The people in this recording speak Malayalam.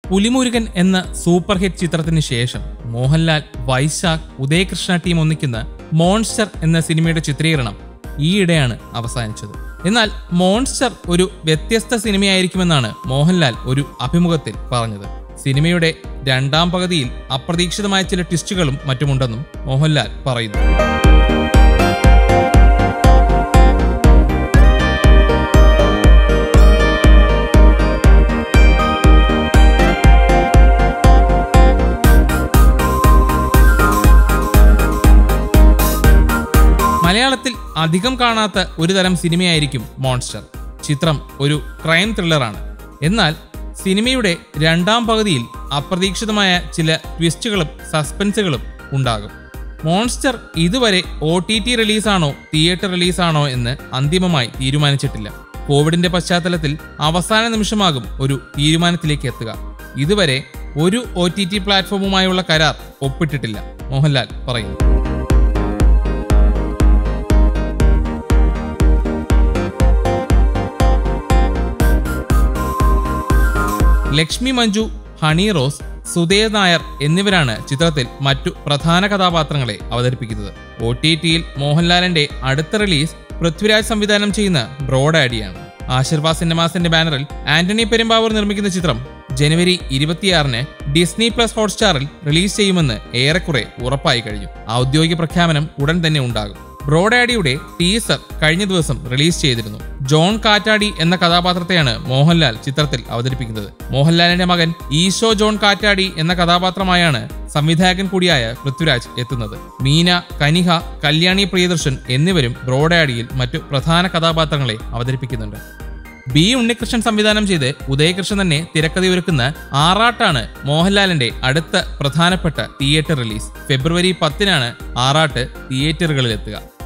പുലിമുരുകൻ എന്ന സൂപ്പർ ഹിറ്റ് ചിത്രത്തിന് ശേഷം മോഹൻലാൽ, വൈശാഖ്, ഉദയകൃഷ്ണ ടീം ഒന്നിക്കുന്ന മോൺസ്റ്റർ എന്ന സിനിമയുടെ ചിത്രീകരണം ഈയിടെയാണ് അവസാനിച്ചത്. എന്നാൽ മോൺസ്റ്റർ ഒരു വ്യത്യസ്ത സിനിമയായിരിക്കുമെന്നാണ് മോഹൻലാൽ ഒരു അഭിമുഖത്തിൽ പറഞ്ഞത്. സിനിമയുടെ രണ്ടാം പകുതിയിൽ അപ്രതീക്ഷിതമായ ചില ട്വിസ്റ്റുകളും മറ്റുമുണ്ടെന്നും മോഹൻലാൽ പറയുന്നു. മലയാളത്തിൽ അധികം കാണാത്ത ഒരു തരം സിനിമയായിരിക്കും മോൺസ്റ്റർ. ചിത്രം ഒരു ക്രൈം ത്രില്ലറാണ്. എന്നാൽ സിനിമയുടെ രണ്ടാം പകുതിയിൽ അപ്രതീക്ഷിതമായ ചില ട്വിസ്റ്റുകളും സസ്പെൻസുകളും ഉണ്ടാകും. മോൺസ്റ്റർ ഇതുവരെ OTT റിലീസാണോ തിയേറ്റർ റിലീസാണോ എന്ന് അന്തിമമായി തീരുമാനിച്ചിട്ടില്ല. കോവിഡിന്റെ പശ്ചാത്തലത്തിൽ അവസാന നിമിഷമാകും ഒരു തീരുമാനത്തിലേക്ക് എത്തുക. ഇതുവരെ ഒരു OTT പ്ലാറ്റ്ഫോമുമായുള്ള കരാർ ഒപ്പിട്ടിട്ടില്ല, മോഹൻലാൽ പറയുന്നു. ലക്ഷ്മി മഞ്ജു, ഹണി റോസ്, സുധേർ നായർ എന്നിവരാണ് ചിത്രത്തിൽ മറ്റു പ്രധാന കഥാപാത്രങ്ങളെ അവതരിപ്പിക്കുന്നത്. OTTയിൽ മോഹൻലാലിന്റെ അടുത്ത റിലീസ് പൃഥ്വിരാജ് സംവിധാനം ചെയ്യുന്ന ബ്രോ ഡാഡിയാണ്. ആശീർവാദ് സിനിമാസിന്റെ ബാനറിൽ ആന്റണി പെരുമ്പാവൂർ നിർമ്മിക്കുന്ന ചിത്രം ജനുവരി 26-ന് ഡിസ്നി പ്ലസ് ഹോട്ട്സ്റ്റാറിൽ റിലീസ് ചെയ്യുമെന്ന് ഏറെക്കുറെ ഉറപ്പായി കഴിഞ്ഞു. ഔദ്യോഗിക പ്രഖ്യാപനം ഉടൻ തന്നെ ഉണ്ടാകും. ബ്രോ ഡാഡിയുടെ ടീസർ കഴിഞ്ഞ ദിവസം റിലീസ് ചെയ്തിരുന്നു. ജോൺ കാറ്റാടി എന്ന കഥാപാത്രത്തെയാണ് മോഹൻലാൽ ചിത്രത്തിൽ അവതരിപ്പിക്കുന്നത്. മോഹൻലാലിന്റെ മകൻ ഈശോ ജോൺ കാറ്റാടി എന്ന കഥാപാത്രമായാണ് സംവിധായകൻ കൂടിയായ പൃഥ്വിരാജ് എത്തുന്നത്. മീന, കനിഹ, കല്യാണി പ്രിയദർശൻ എന്നിവരും ബ്രോ ഡാഡിയിൽ മറ്റു പ്രധാന കഥാപാത്രങ്ങളെ അവതരിപ്പിക്കുന്നുണ്ട്. B. ഉണ്ണികൃഷ്ണൻ സംവിധാനം ചെയ്ത് ഉദയകൃഷ്ണൻ തന്നെ തിരക്കഥയൊരുക്കുന്ന ആറാട്ടാണ് മോഹൻലാലിന്റെ അടുത്ത പ്രധാനപ്പെട്ട തിയേറ്റർ റിലീസ്. ഫെബ്രുവരി 10-നാണ് ആറാട്ട് തിയേറ്ററുകളിലെത്തുക.